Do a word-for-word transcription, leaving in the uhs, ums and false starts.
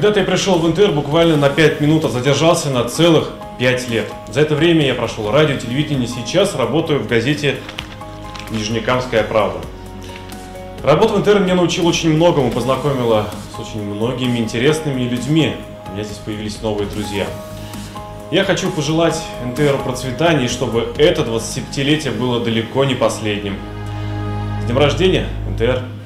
Когда-то я пришел в эн тэ эр буквально на пять минут, а задержался на целых пять лет. За это время я прошел радио, телевидение, сейчас работаю в газете «Нижнекамская правда». Работа в эн тэ эр меня научила очень многому, познакомила с очень многими интересными людьми. У меня здесь появились новые друзья. Я хочу пожелать эн тэ эру процветания, и чтобы это двадцатипятилетие было далеко не последним. С днем рождения, эн тэ эр!